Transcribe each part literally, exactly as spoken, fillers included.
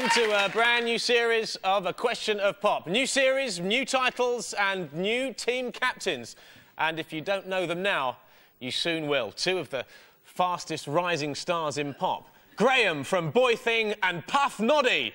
Welcome to a brand new series of A Question of Pop. New series, new titles and new team captains. And if you don't know them now, you soon will. Two of the fastest rising stars in pop. Graham from Boy Thing and Puff Noddy.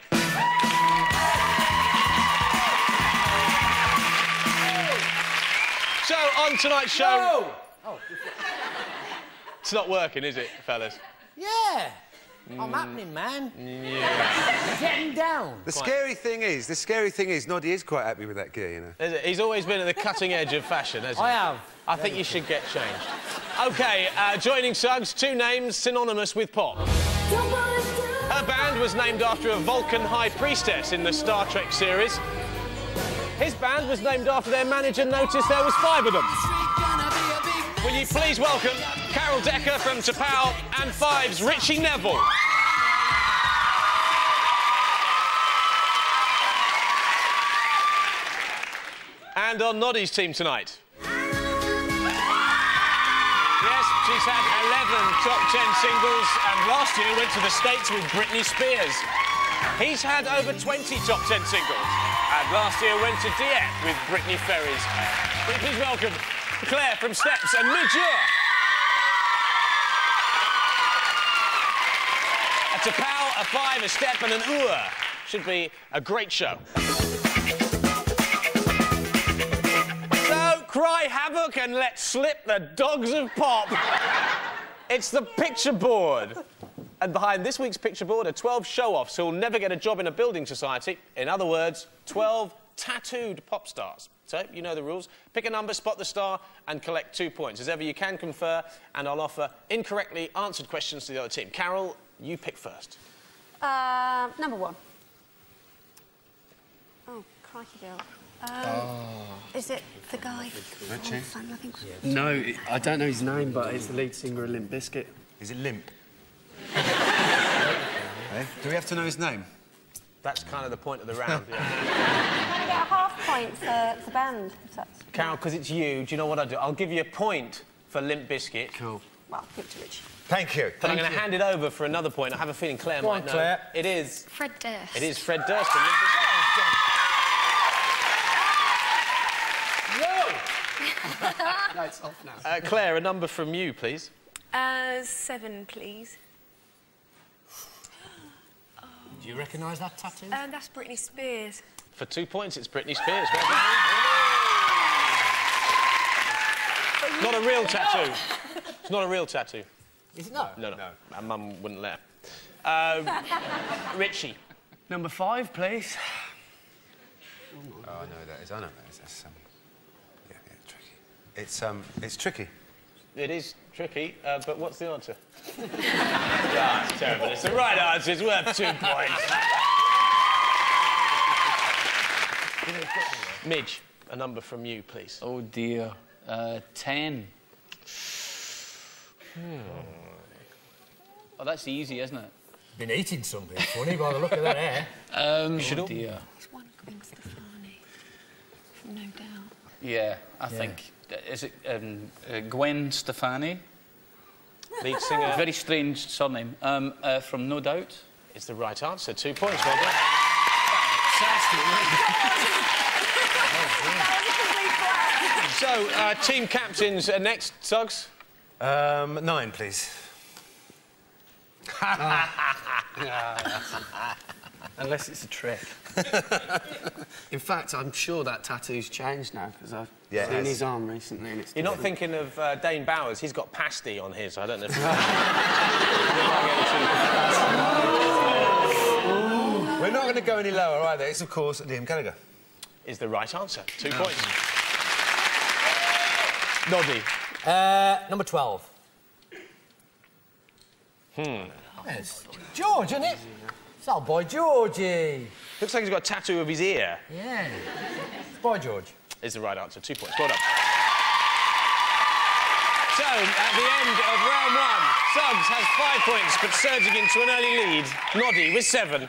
So, on tonight's show... Oh. It's not working, is it, fellas? Yeah. I'm happening, man. Yeah. Getting down. The Quite. scary thing is, the scary thing is, Noddy is quite happy with that gear, you know. Is it? He's always been at the cutting edge of fashion, hasn't he? I have. I think you should get changed. OK, uh, joining Suggs, two names synonymous with pop. Her band was named after a Vulcan high priestess in the Star Trek series. His band was named after their manager noticed there was five of them. Will you please welcome Carol Decker from Tapao and Five's Richie Neville. And on Noddy's team tonight. Yes, she's had eleven top ten singles and last year went to the States with Britney Spears. He's had over twenty top ten singles and last year went to D F with Britney Ferries. Will you please welcome Claire from Steps and Midge Ure. A Tapao, a Five, a Step and an Ure. Should be a great show. So, cry havoc and let slip the dogs of pop. It's the picture board. And behind this week's picture board are twelve show-offs who'll never get a job in a building society. In other words, twelve tattooed pop stars. So, you know the rules. Pick a number, spot the star, and collect two points. As ever, you can confer, and I'll offer incorrectly answered questions to the other team. Carol, you pick first. Uh, number one. Oh, crikey, Bill. Um, oh. Is it the guy from Fun Loving Christmas? No, I don't know his name, but he's the lead singer of Limp Bizkit. Is it Limp? Hey, do we have to know his name? That's kind of the point of the round, yeah. Can I get a half point for the band? If that's... Carol, because it's you, do you know what I'll do? I'll give you a point for Limp Bizkit. Cool. Well, give it to Richie. Thank you. But I'm going to hand it over for another point. I have a feeling Claire Go might on, know. Claire. It is... Fred Durst. It is Fred Durst from Limp Bizkit. No, it's off now. Uh, Claire, a number from you, please. Uh, seven, please. Do you recognise that tattoo? Uh, that's Britney Spears. For two points, it's Britney Spears. Not a real tattoo. It's not a real tattoo. Is it not? No, no. no. My mum wouldn't let her. Uh, Richie. Number five, please. Oh, I know that is. I know that is. That's, um... Yeah, yeah, tricky. It's, um... It's tricky. It is tricky, uh, but what's the answer? Ah, it's terrible. It's the right answer. It's worth two points. Midge, a number from you, please. Oh, dear. Uh, ten. Hmm. Oh, that's easy, isn't it? Been eating something funny by the look of that hair. Um, should oh, dear. There's one Gwen Stefani from No Doubt. Yeah, I Yeah. think... Is it um, uh, Gwen Stefani? Lead singer. Very strange surname. Um, uh, from No Doubt. It's the right answer. Two points, well done. So, uh, team captains uh, next. Suggs? Um, nine, please. Unless it's a trick. In fact, I'm sure that tattoo's changed now, because I've Yeah, seen it his arm recently and it's... You're not thinking of uh, Dane Bowers. He's got pasty on his. I don't know if... We're not going to go any lower either. It's, of course, Liam Gallagher. Is the right answer. Two Oh. points. Noddy. Uh, number twelve. Hmm. Yes. George, isn't it? It's our boy Georgie. Looks like he's got a tattoo of his ear. Yeah. Boy George. Is the right answer. Two points. Well done. So, at the end of round one, Suggs has five points, but surging into an early lead. Noddy with seven.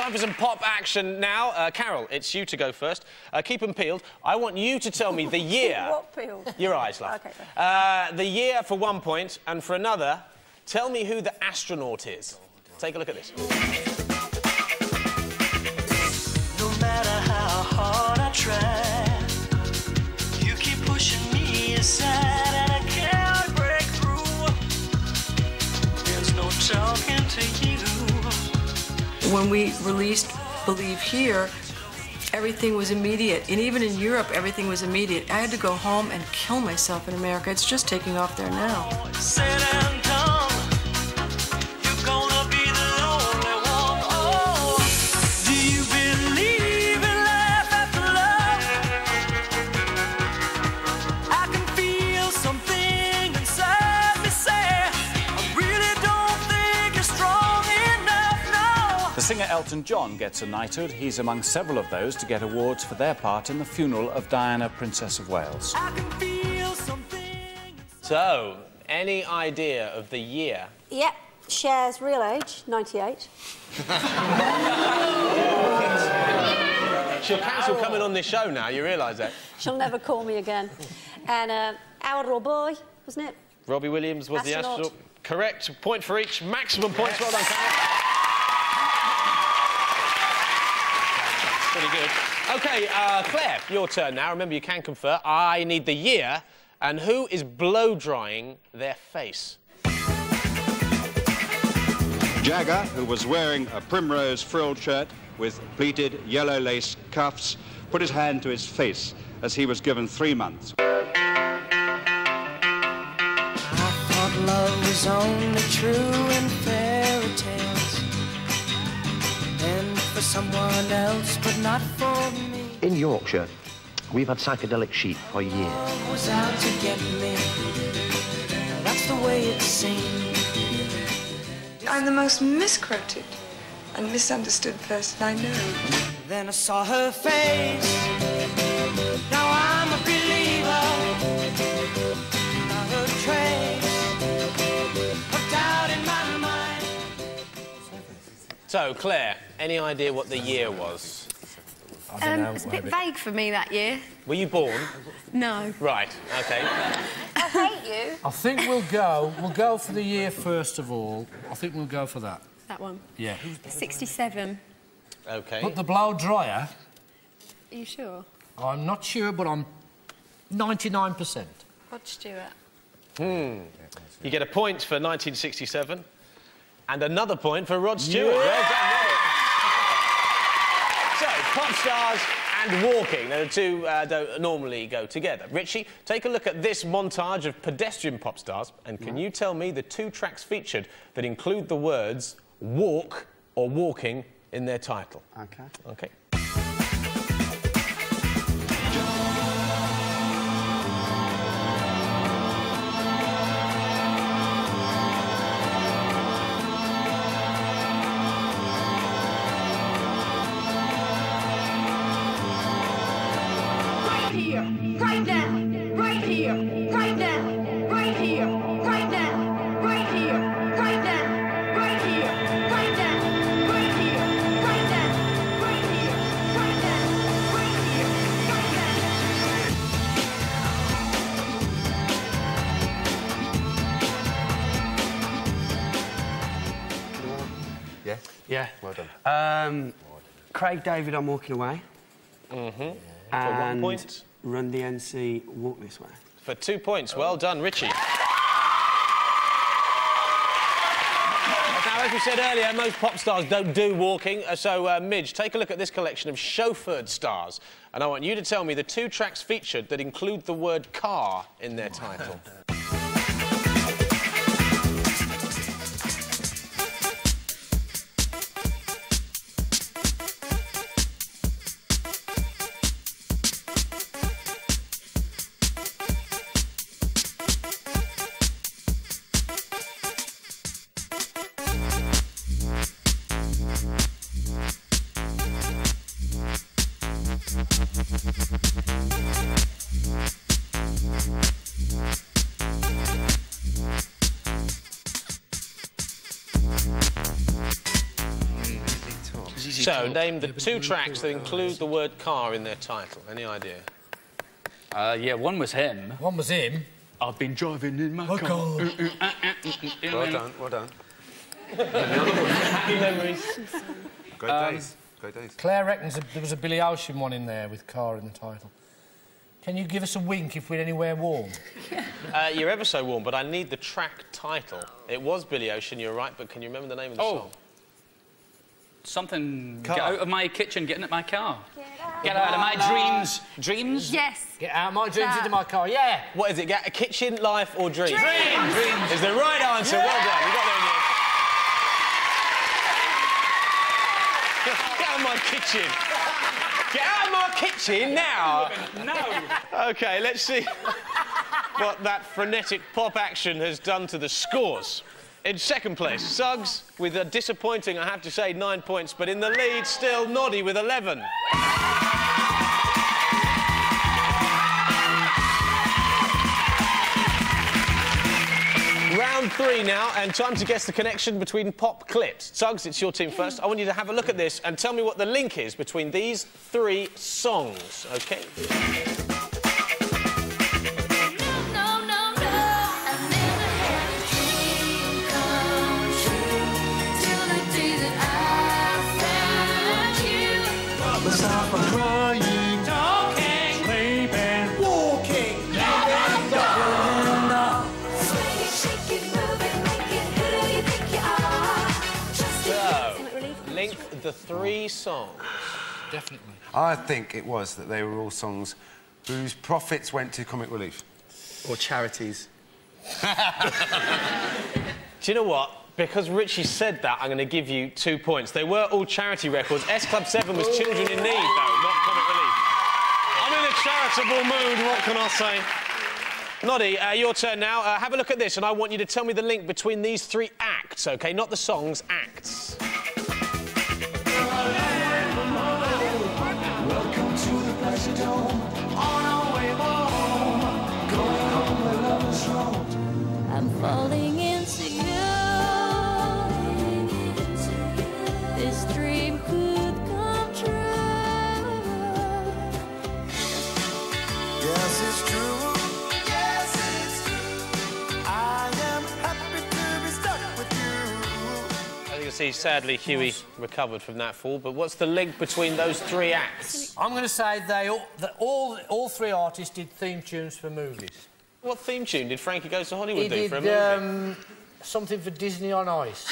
time for some pop action now. Uh, Carol, it's you to go first. Uh, keep them peeled. I want you to tell me the year... What peeled? Your eyes, love. OK. Uh, the year for one point, and for another, tell me who the astronaut is. Take a look at this. No matter how hard I try, you keep pushing me aside and I can't break through. There's no talking to you. When we released Believe Here, everything was immediate. And even in Europe, everything was immediate. I had to go home and kill myself in America. It's just taking off there now. Said and done, you're gonna be the lonely one. Oh, do you believe in life after love? I can feel something inside me say, I really don't think you're strong enough, no. The singer Elton John gets a knighthood. He's among several of those to get awards for their part in the funeral of Diana, Princess of Wales. I can feel something. So, any idea of the year? Yep. Cher's real age, ninety-eight. She'll cancel coming on this show now, you realise that? She'll never call me again. And uh, our little boy, wasn't it? Robbie Williams was Astronaut. the astronaut. Correct. Point for each. Maximum points. Well done, Carol. Pretty good. OK, uh, Claire, your turn now. Remember, you can confer. I need the year. And who is blow-drying their face? Jagger, who was wearing a primrose frilled shirt with pleated yellow lace cuffs, put his hand to his face as he was given three months. I thought love was only true in fairy tales, and for someone else, but not for me. In Yorkshire, we've had psychedelic sheep for years. Love was out to get me. That's the way it seemed. I'm the most misquoted and misunderstood person I know. Then I saw her face. Now I'm a believer. Not a trace of doubt in my mind. So, Claire, any idea what the year was? Um, it's a bit vague for me that year. Were you born? No. Right, OK. I hate you. I think we'll go. We'll go for the year first of all. I think we'll go for that. That one? Yeah. sixty-seven. OK. But the blow dryer, Are you sure? I'm not sure, but I'm ninety-nine percent. Rod Stewart. Hmm. You get a point for nineteen sixty-seven and another point for Rod Stewart. Yeah. Well done, Roddy. So, pop stars and walking. Now, the two uh, don't normally go together. Richie, take a look at this montage of pedestrian pop stars, and can you tell me the two tracks featured that include the words walk or walking in their title? OK. OK. Right now, right here, right now, right here, right now, right here, right now, right here, right now, right here, right now, right here, right now, right here, right now. Yeah? Yeah. Well done. Um, Craig David, I'm walking away. Mm-hmm. For And one point. Run D N C, walk this way. For two points. Well done, Richie. Now, as we said earlier, most pop stars don't do walking. uh, So, uh, Midge, take a look at this collection of chauffeured stars. And I want you to tell me the two tracks featured that include the word car in their title. So, name the two tracks that include the word car in their title. Any idea? Uh, yeah, one was him. One was him. I've been driving in my Oh, car. God. Uh, uh, uh, uh, uh, Well done, well done. Happy memories. Great Um, days, great days. Claire reckons that there was a Billy Ocean one in there with car in the title. Can you give us a wink if we're anywhere warm? Uh, you're ever so warm, but I need the track title. It was Billy Ocean, you're right, but can you remember the name of the Oh. song? Something... Car. Get out of my kitchen, get into my car. Get out of my dreams. Dreams? Yes. Get out of my dreams That. into my car, yeah. What is it? Get a kitchen, life, or dreams? Dreams. Dreams. Is the right answer. Well done. You got there in the end. Get out of my kitchen. Get out of my kitchen now. No. OK, let's see what that frenetic pop action has done to the scores. In second place, Suggs with a disappointing, I have to say, nine points, but in the lead, still Noddy with eleven. Round three now, and time to guess the connection between pop clips. Suggs, it's your team first. I want you to have a look at this and tell me what the link is between these three songs, OK? Stop crying, talking, sleeping, walking, living, dying. Swing it, shake it, move it, make it who you think you are. Just So, link the three songs. Definitely. I think it was that they were all songs whose profits went to comic relief. Or charities. Do you know what? Because Richie said that, I'm going to give you two points. They were all charity records. S Club seven was Children in Need, though, not comic relief. I'm in a charitable mood, what can I say? Noddy, uh, your turn now. Uh, have a look at this, and I want you to tell me the link between these three acts, OK? Not the songs, acts. Welcome to the pleasure dome. On our way home, going home where love is roamed. I'm falling into you. This dream could come true. Yes, it's true. Yes, it's true. I am happy to be stuck with you. As you can see, sadly, Huey recovered from that fall. But what's the link between those three acts? I'm going to say they all, that all, all three artists did theme tunes for movies. What theme tune did Frankie Goes to Hollywood He do did for a movie? um, something for Disney on Ice.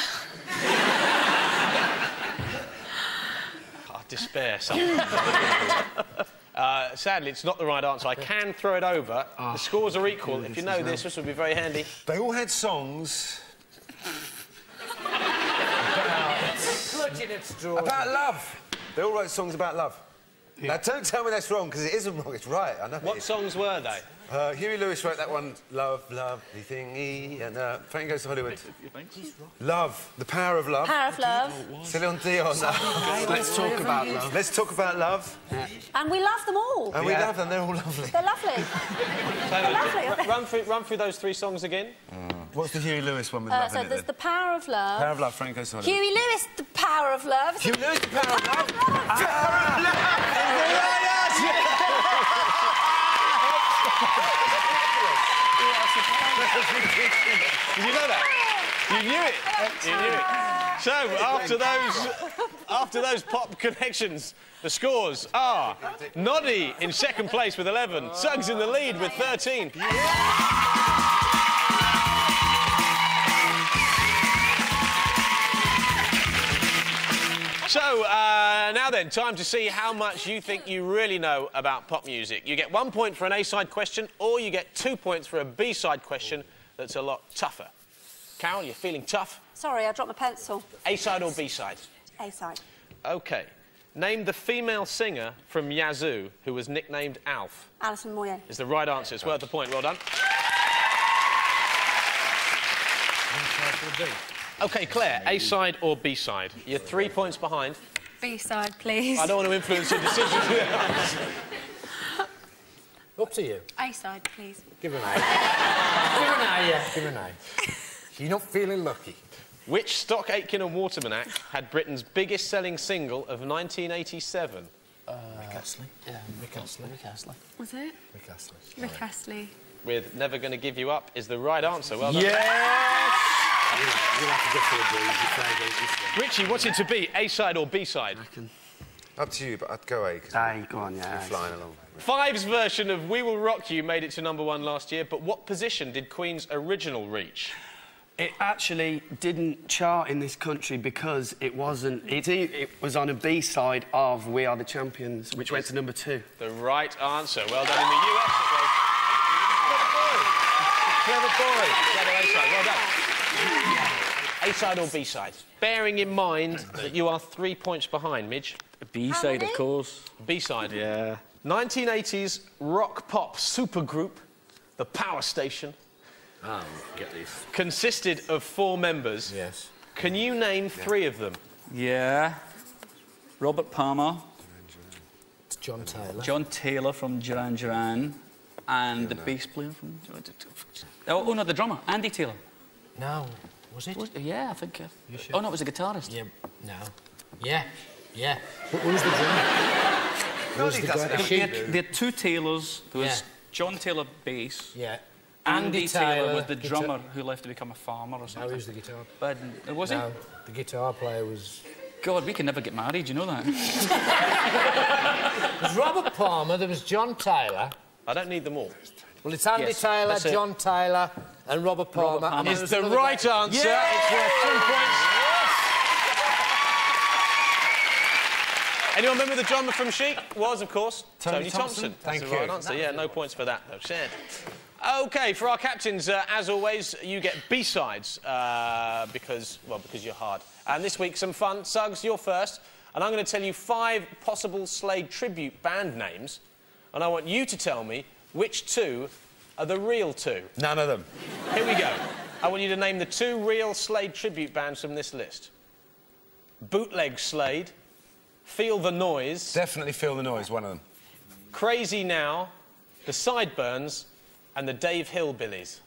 Oh, despair, son. uh, sadly, it's not the right answer. I can throw it over. Oh. The scores are equal. If you know this, this would be very handy. They all had songs Clutching at straws. about love. They all wrote songs about love. Yeah. Now, don't tell me that's wrong, because it isn't wrong. It's right. I know. What it is. songs were they? Uh, Huey Lewis wrote that one, Love, Lovely Thingy, and uh, Frankie Goes to Hollywood. Love, The Power of Love. Power of Love. Celine Dion. Let's talk about love. Let's talk about love. And we love them all. And we love them, they're all lovely. They're lovely. They're lovely. Run through, run through those tee songs again. What's the Huey Lewis one with Uh, love so in it, there's then? The Power of Love. Power of Love, Frankie Goes to Hollywood. Huey Lewis, The Power of Love. Huey Lewis, The Power of Love? Did you know that? You knew it. You knew it. So, after those, after those pop connections, the scores are Noddy in second place with eleven, Suggs in the lead with thirteen. So, uh, now then, time to see how much you think you really know about pop music. You get one point for an A-side question, or you get two points for a B-side question that's a lot tougher. Carol, you're feeling tough? Sorry, I dropped my pencil. A-side or B-side? A-side. OK. Name the female singer from Yazoo who was nicknamed Alf. Alison Moyet. Is the right answer. It's worth the point. Well done. OK, Claire, A-side or B-side? You're three points behind. B-side, please. I don't want to influence your decision. Up to you. A-side, please. Give her an A. Give her an A, yeah. Give her an A. You're not feeling lucky. Which Stock Aitken and Waterman act had Britain's biggest selling single of nineteen eighty-seven? Uh, Rick Astley. Yeah, Rick Astley. Rick Astley. Was it? Rick Astley. Rick Astley. With Never Gonna Give You Up is the right answer. Well done. Yes! You'll have to go for a breeze if I go this way. Richie, what's it to be? A-side or B-side? Up to you, but I'd go A. Aye, go on, yeah. You're flying along. Five's version of We Will Rock You made it to number one last year, but what position did Queen's original reach? It actually didn't chart in this country because it wasn't... It, it was on a B-side of We Are the Champions, which went to number two. The right answer. Well done in the U S, it was. Clever boy. Clever A-side. Well done. A-side or B-side? Bearing in mind that you are three points behind, Midge. B-side, of course. B-side. Yeah. nineteen eighties rock-pop supergroup, The Power Station, Um, get these. consisted of four members. Yes. Can you name three of them? Yeah. Robert Palmer. It's John Taylor. John Taylor from Duran Duran. And the bass player from... Oh, oh, no, the drummer, Andy Taylor. No, was it? Was, yeah, I think... Uh, You sure? Oh, no, it was a guitarist. Yeah, no. Yeah, yeah. But who's the drummer? Who's the guy? They She- had, they had two Taylors. There was Yeah. John Taylor bass. Yeah. Andy, Andy Taylor, Taylor was the guitar- drummer who left to become a farmer or something. No, who's the guitar? But uh, was No, the guitar player was... God, we can never get married, you know that? It was Robert Palmer, there was John Taylor. I don't need them all. Well, it's Andy Yes, Taylor, that's it. John Taylor and Robert Palmer. Robert Palmer. and Is there's the another right guy. answer. Yeah! It's worth two points. Anyone remember the drummer from Chic? Was, of course, Tony Tony, Thompson. Thompson. Thank That's the right you. answer. Yeah, no points for that, though. Shared. OK, for our captains, uh, as always, you get B-sides uh, because, well, because you're hard. And this week, some fun. Suggs, you're first. And I'm going to tell you five possible Slade tribute band names. And I want you to tell me which two are the real two. None of them. Here we go. I want you to name the two real Slade tribute bands from this list. Bootleg Slade, Feel the Noise... Definitely Feel the Noise, one of them. Crazy Now, The Sideburns, and the Dave Hillbillies.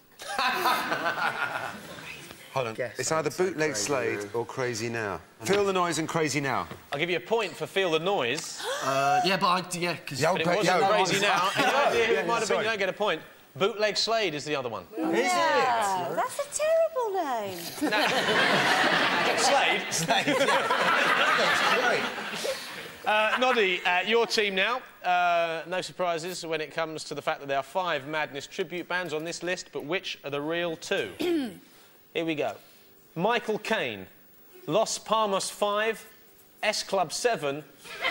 Hold on. It's either Bootleg Slade or Crazy Now. Feel the Noise and Crazy Now. I'll give you a point for Feel the Noise. Uh, yeah, but I... Yeah, because... Yo, But it but- wasn't yo, Crazy yo. Now. Any idea who Yeah, it might have been? sorry. You don't get a point. Bootleg Slade is the other one. Is it? Yeah, that's a terrible name. Slade? Slade, yeah. That's great. Uh, Noddy, uh, your team now. Uh, no surprises when it comes to the fact that there are five Madness tribute bands on this list, but which are the real two? Here we go. Michael Caine, Los Palmas five, S Club seven...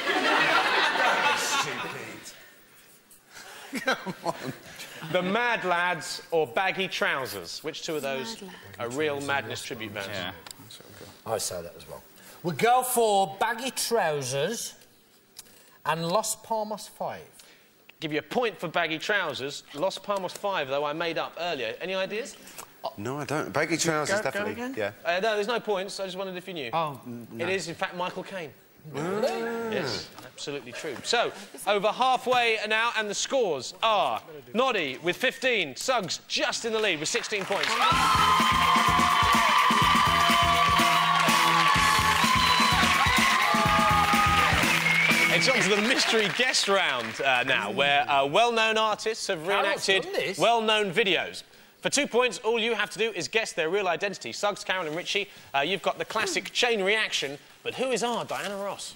Stupid. Come on. The Mad Lads or Baggy Trousers. Which two of those are real Madness tribute bands? Yeah. I say that as well. We go for Baggy Trousers and Los Palmas five. Give you a point for Baggy Trousers. Los Palmas five, though, I made up earlier. Any ideas? No, I don't. Baggy trousers, Go- go definitely. again? Yeah. Uh, no, there's no points. I just wondered if you knew. Oh, no. It is, in fact, Michael Caine. Yes, absolutely true. So, over halfway now, and the scores are Noddy with fifteen, Suggs just in the lead with sixteen points. It's on to the mystery guest round uh, now, where uh, well-known artists have reenacted done this. well-known videos. For two points, all you have to do is guess their real identity. Suggs, Karen and Richie, uh, you've got the classic chain reaction, but who is our Diana Ross?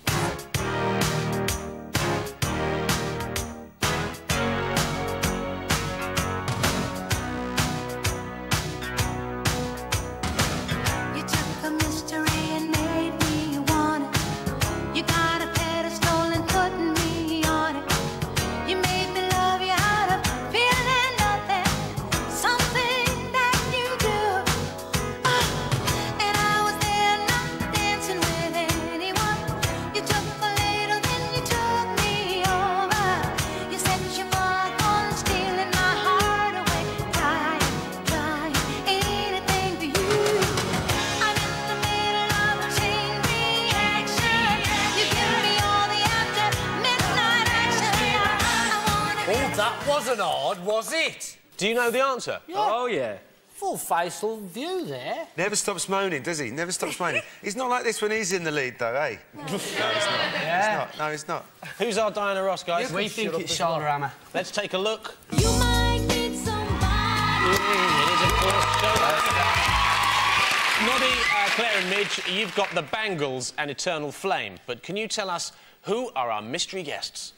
You took a mystery and made me want it. You got a pedestal and put me on it. You made me love you out of feeling nothing. Something that you do. Oh, and I was there not dancing with anyone. You took a little, then you took me over. You set your mark on stealing my heart away. Trying, trying anything for you. I'm in the middle of a chain reaction. You give me all the after midnight action. I wanna Oh, that wasn't odd, was it? Do you know the answer? Oh, yeah. full facial view there. Never stops moaning, does he? Never stops moaning. He's not like this when he's in the lead, though, eh? No, no he's not. Yeah. He's not. No, he's not. Who's our Diana Ross, guys? We think it's shoulder hammer. Let's take a look. You might need somebody. Mm, it is, of course, shoulder hammer. Noddy, uh, Claire and Midge, you've got the Bangles and Eternal Flame, but can you tell us who are our mystery guests?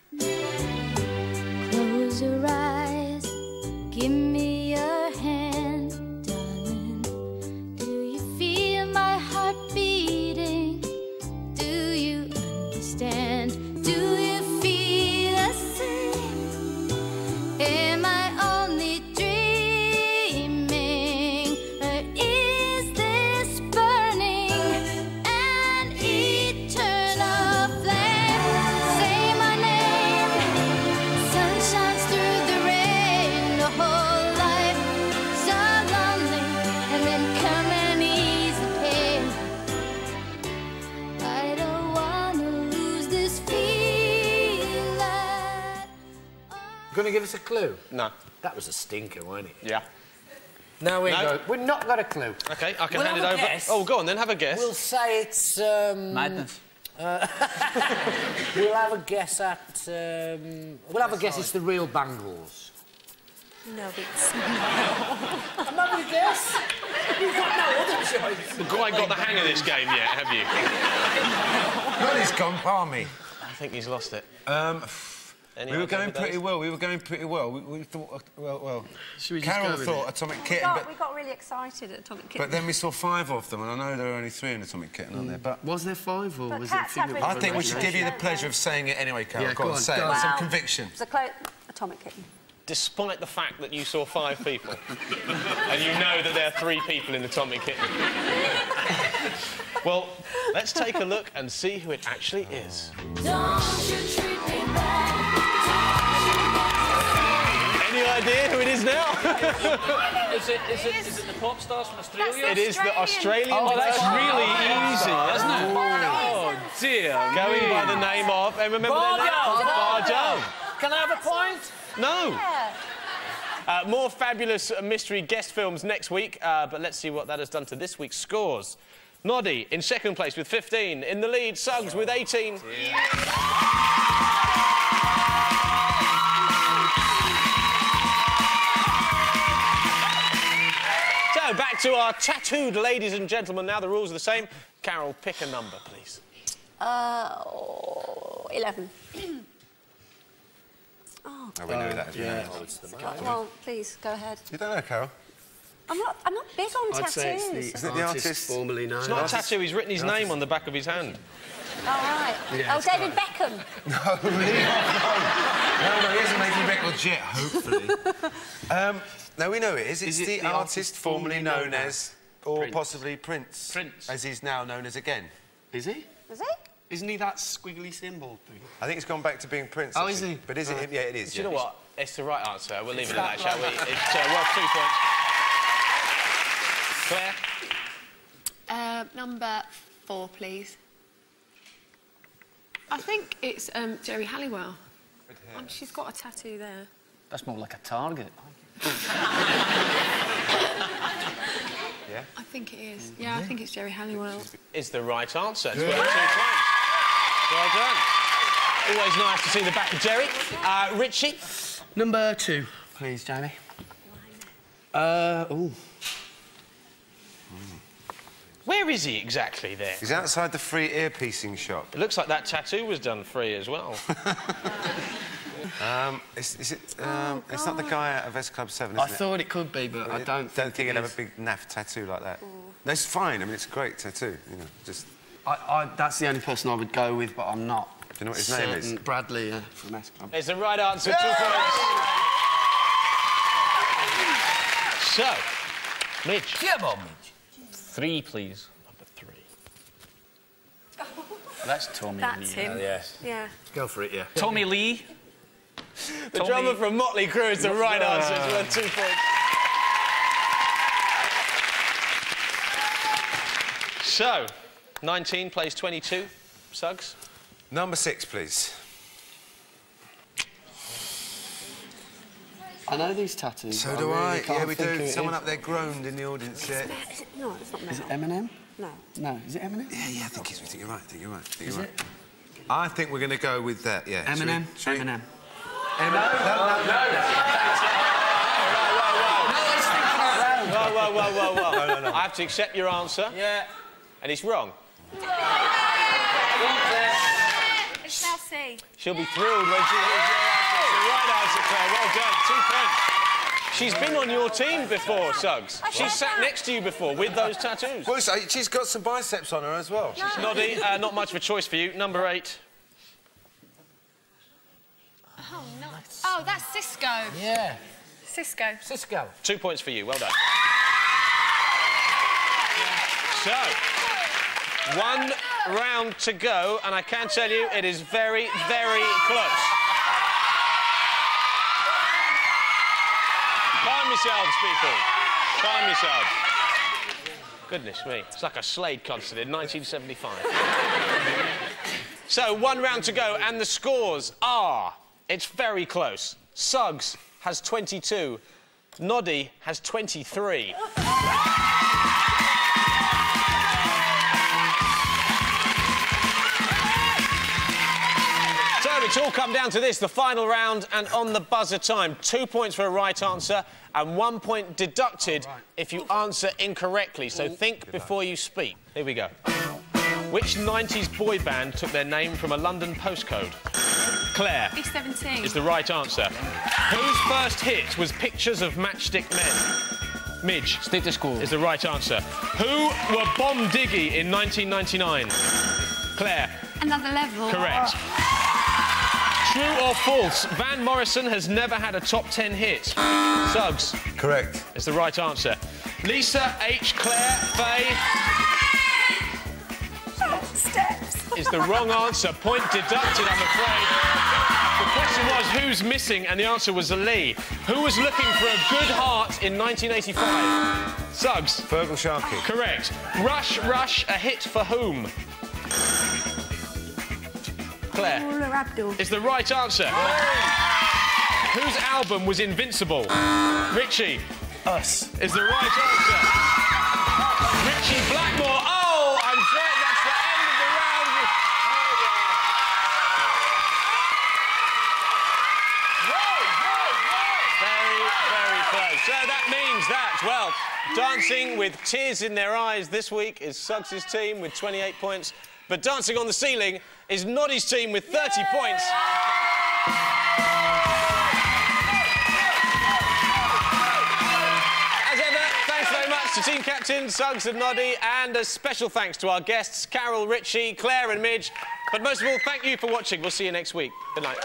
Close your eyes, give me your hand, darling. Do you feel my heart beating? Do you understand? Do you feel the same? Am I only dreaming? Or is this burning an eternal flame? Say my name. Sun shines through the rain. The whole life so lonely, and then come and ease the pain. I don't wanna lose this feeling. Gonna give us a clue? No. That was a stinker, wasn't it? Yeah. No, we No. go. We've not got a clue. OK, I can We'll hand it have a over. guess. Oh, go on then, have a guess. We'll say it's... Um, Madness. Uh, we'll have a guess at... Um, we'll have a guess it's the real Bangles. No, it's... Another guess? You've got no other choice. You've quite got the hang of this game yet, have you? Well, he's gone balmy. I think he's lost it. Um, Any we were idea going who that pretty is? well. We were going pretty well. We, we thought, uh, well, well. Should we just Carol go with thought it? Atomic We Kitten, got, but, we got really excited at Atomic Kitten. but then we saw five of them, and I know there are only three in Atomic Kitten, aren't there? But Was there five, or But was cats it have figure really I think we should give you the Don't pleasure they? of saying it anyway, Carol. Yeah, go go on, on, say go it on. with some Wow. conviction. It's a close... Atomic Kitten. Despite the fact that you saw five people, and you know that there are three people in the Atomic Kitten. Well, let's take a look and see who it actually is. Don't you treat me bad. Any idea who it is now? Is it, is it, is it the pop stars from Australia? It is the Australian Oh, that's version. really easy, isn't it? Oh, dear. Going by the name of... And remember their name? Barjo. Barjo. Can I have a point? No. Uh, more fabulous uh, mystery guest films next week, uh, but let's see what that has done to this week's scores. Noddy in second place with fifteen. In the lead, Suggs with eighteen. So, back to our tattooed ladies and gentlemen. Now the rules are the same. Carol, pick a number, please. Uh, oh, eleven. Oh, Oh, we knew that. as yeah. well. come on, please, go ahead. You don't know, Carol? I'm not, I'm not big on I'd tattoos. say it's the, Isn't it the artist, artist? formerly known It's not a as... tattoo, he's written his name on the back of his hand. All right. Yeah, oh, it's David Beckham. No, really? No, no, he hasn't made records yet, hopefully. um, no, we know it is. It's Is it the, the artist artist formerly known as, or Prince? possibly Prince. Prince. As he's now known as again. Is he? Is he? Isn't he that squiggly symbol thing? I think it's gone back to being Prince. Oh, actually. is he? But is it him? Yeah, it is. Do you yeah. know what? It's the right answer. We'll leave it at that, shall we? It's uh, worth two points. Claire? Uh, number four, please. I think it's um, Jerry Halliwell. Um, she's got a tattoo there. That's more like a target. Yeah? I think it is. Yeah, I think it's Jerry Halliwell. Is the right answer. It's worth two points. Well done. Always nice to see the back of Jerry. Uh, Richie? Number two, please, Jamie. Uh, ooh. Where is he exactly there? He's outside the free ear-piecing shop. It looks like that tattoo was done free as well. um, is, is it... Um, Oh, it's not the guy out of S Club seven, I isn't it? thought it could be, but I don't don't think, think it he'd have is. a big naff tattoo like that. No, it's fine. I mean, it's a great tattoo, you know, just... I, I, that's the only person I would go with, but I'm not. Do you know what his name is? certain. Bradley uh, from S Club. It's the right answer. Two points. So, Midge. Come on, Midge. Three, please. Number three. That's Tommy That's Lee. him. Yes. Yeah. Go for it, yeah. Tommy Lee. The Tommy- drummer from Motley Crue is the right answer. It's worth two points. So, nineteen plays twenty-two. Suggs? Number six, please. I know these tattoos. So but do I. Really I. can't Yeah, we think do. who it Someone is. up there groaned in the audience. Yeah. Is it, no, it's not Is it Neville. Eminem? No. No. Is it Eminem? Yeah, yeah, I think, it's, I think you're right. I think you're right. I think Is you're it? right. I think we're going to go with that, yeah. Eminem? Should we, should we... Eminem. Eminem. No, no, no. Whoa, whoa, whoa, whoa, whoa. No, no, no. I have to accept your answer. Yeah. And it's wrong. It's now C. She'll be thrilled when she hears your answer. It's the right answer, Claire. Well done. Two points. She's been on your team before, Suggs. She's sat next to you before with those tattoos. Well, so she's got some biceps on her as well. No. Noddy, uh, not much of a choice for you. Number eight. Oh, nice. Oh, that's Cisco. Yeah. Cisco. Cisco. Two points for you. Well done. So, one round to go, and I can tell you it is very, very close. Calm yourselves, people. Calm yourselves. Goodness me, it's like a Slade concert in nineteen seventy-five. So, one round to go, and the scores are... It's very close. Suggs has twenty-two. Noddy has twenty-three. So it's all come down to this, the final round, and on the buzzer time. Two points for a right answer and one point deducted right. if you answer incorrectly. So think before you speak. Here we go. Which nineties boy band took their name from a London postcode? Claire. B seventeen. Is the right answer. Whose first hit was Pictures of Matchstick Men? Midge. Stick to school. Is the right answer. Who were Bomb Diggy in nineteen ninety-nine? Claire. Another Level. Correct. True or false? Van Morrison has never had a top ten hit. Suggs. Correct. Is the right answer. Lisa, H, Claire, Faye. Steps. Is the wrong answer. Point deducted, I'm afraid. The question was who's missing, and the answer was Lee. Who was looking for a good heart in nineteen eighty-five? Suggs. Fergal Sharkey. Correct. Rush, Rush, a hit for whom? Claire. Paula Abdul. Is the right answer. Whose album was Invincible? Richie. Us. Is the right answer. Richie Blackmore. Oh, I'm afraid that's the end of the round. Very, very close. So that means that, well, Dancing with Tears in Their Eyes this week is Suggs' team with twenty-eight points, but Dancing on the Ceiling is Noddy's team with thirty Yay! Points. As ever, thanks very much to team captains Suggs and Noddy, and a special thanks to our guests Carol, Richie, Claire and Midge. But most of all, thank you for watching. We'll see you next week. Good night.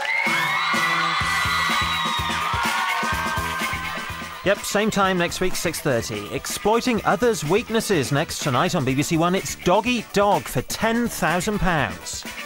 Yep, same time next week, six thirty. Exploiting others' weaknesses next tonight on B B C One. It's Dog Eat Dog for ten thousand pounds.